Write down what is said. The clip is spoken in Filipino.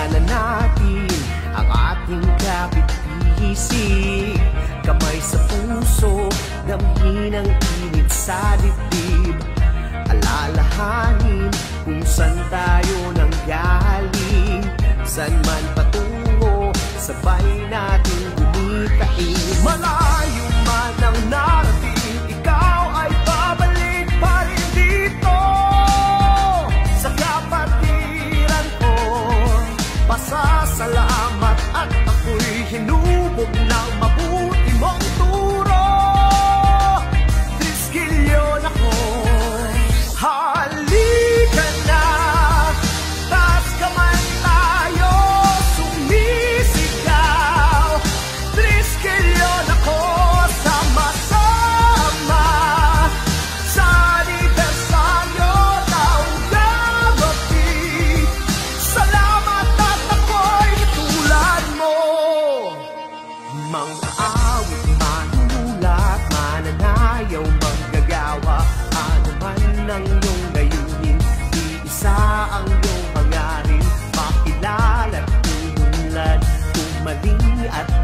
natin ang ating kapit-isig. Kamay sa puso, damhin ang init sa dibdib. Alalahanin kung saan tayo nanggaling, saan man patungo, sabay natin gumitain. Malayo man ang narating, ikaw ay babalik pa rin dito sa kapatiran ko. Pasasalamat at ako'y hinubog ng mabuti mong turo. Triskilyon ako, halika na, taas kamay tayo, sumisigaw. Triskilyon ako, sama-sama sa anibersaryo ng gabi. Salamat at ako'y tulad mo. Mga awit, manunulat, mananayaw, manggagawa, ano man ang iyong layunin, iisa ang iyong hangarin, makilala at tununlad, tumaling at